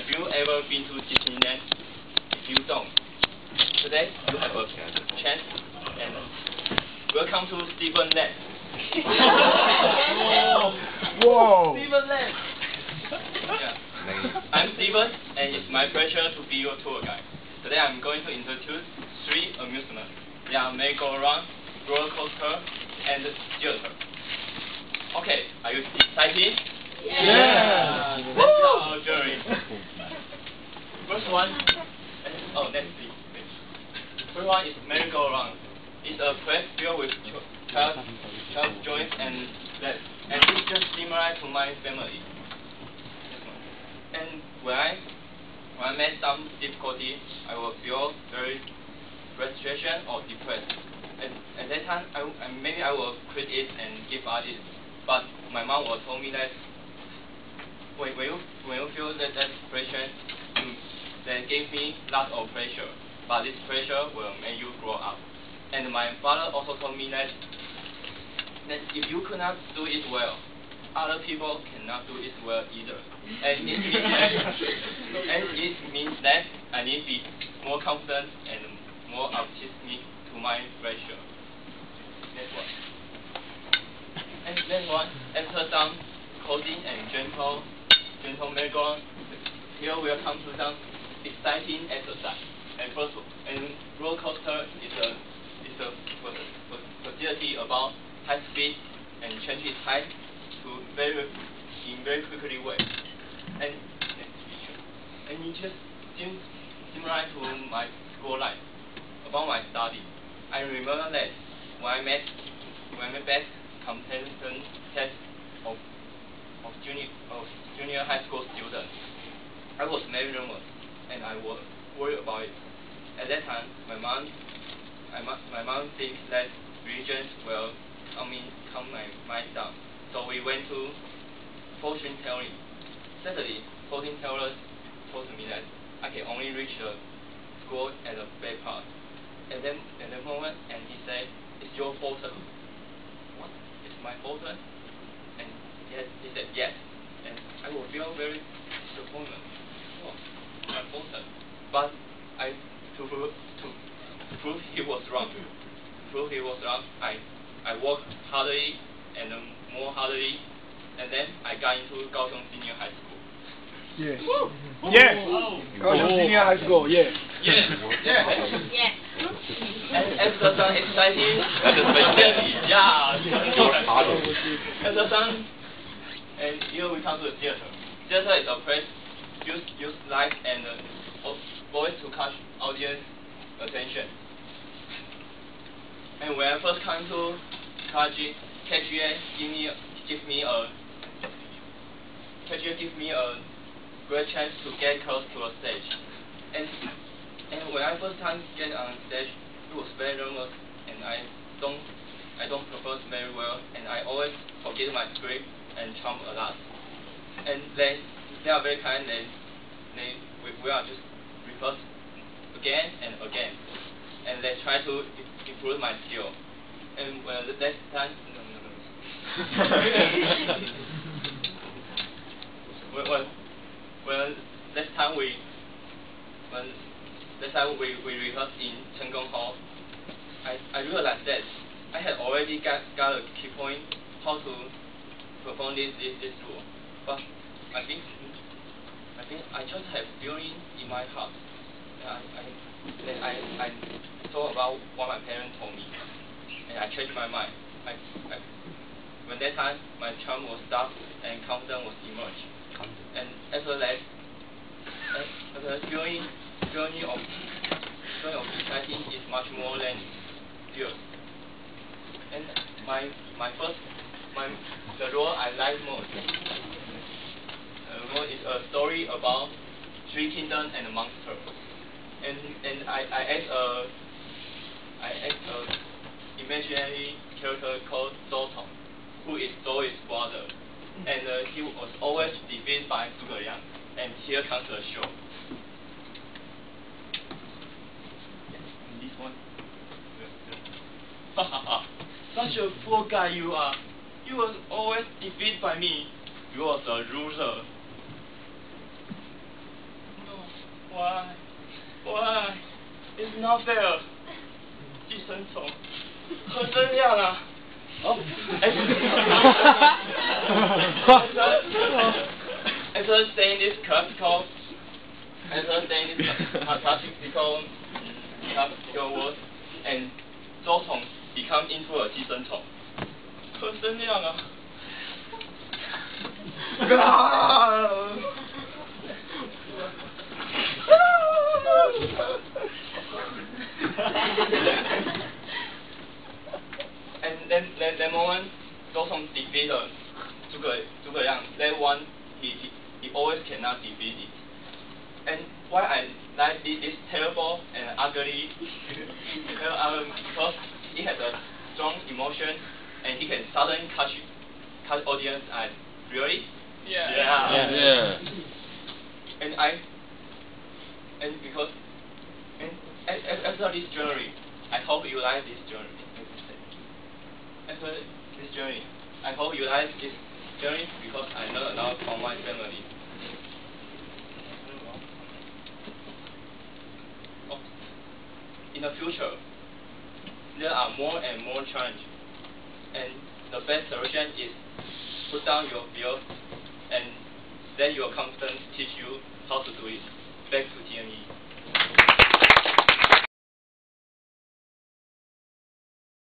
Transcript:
Have you ever been to Disneyland? If you don't, today you have a chance, and welcome to Stephen Land. Whoa! Stephen Land. Yeah. I'm Stephen, and it's my pleasure to be your tour guide. Today I'm going to introduce 3 amusements. They are merry-go-round, roller coaster, and theater. Okay, are you excited? Yeah! Let's start our journey. First one, let's see. First one is merry-go-round. It's a place filled with child joints and legs, and it's just similar to my family. And when I met some difficulty, I will feel very frustration or depressed. And at that time, maybe I will quit it and give up it. But my mom will told me that when you feel that pressure, then give me lots of pressure. But this pressure will make you grow up. And my father also told me that if you could not do it well, other people cannot do it well either. And it means that I need to be more confident and more optimistic to my pressure. Next one. And next one, after some cozy and gentle merry-go-round, here we will come to some exciting exercise. And first, roller coaster is a facility about high speed and change its height to very quickly way. And it just seems similar to my school life. About my study, I remember that when I met best comparison test of junior high school students, I was very nervous and I was worried about it. At that time, my mom thinks that religions will calm my down. So we went to fortune telling. Suddenly, fortune tellers told me that I can only reach the school at the back part. At the moment, and he said, "It's your fortune." What? It's my fortune? And he said yes. And I will feel very disappointed. Oh, my fortune. But to prove he was wrong. I worked hardly and more hardly, and then I got into Kaohsiung Senior High School. Yeah. Woo! Yeah. Oh. Kaohsiung Senior High School. Yeah. Yeah. Yeah. And after some exciting, after some, and here we come to the theater. Theater is a place use light and voice to catch audience attention. And when I first come to KGA give me a great chance to get close to the stage. And when I first time get on stage, it was very nervous, and I don't perform very well, and I always forget my script and chomp a lot. And they are very kind, and we are just rehearse again and again, and they try to improve my skill. And when the next time, next time we rehearsed in Chengkong Hall, I realized that I had already got a key point how to perform this role, but I think I just have feeling in my heart. I thought about what my parents told me, and I changed my mind. When that time, my charm was stopped and confidence was emerged. And after that, feeling of exciting is much more than fear. And the role I like most is a story about 3 kingdoms and a monster. And I act a imaginary character called Zhou Tong, who is Zhou's brother, and he was always defeated by Zhuge Liang. And here comes the show. This one. Such a poor guy you are. You was always defeated by me. You was a loser. not fair. 寄生虫，喝真亮啊！哦，after saying this classical words, and 周虫 become into a 寄生虫，喝真亮啊！And then that moment, 周虫 defeat 诸葛亮. That one he always cannot defeat it. And why I like this terrible and ugly because he has a strong emotion and he can suddenly catch audience eye. Really? Yeah. And because after this journey, I hope you like this journey. After this journey, I hope you like this journey because I learned a lot from my family. In the future, there are more and more challenges, and the best solution is put down your fear and let your confidence teach you how to do it. Back to TNE.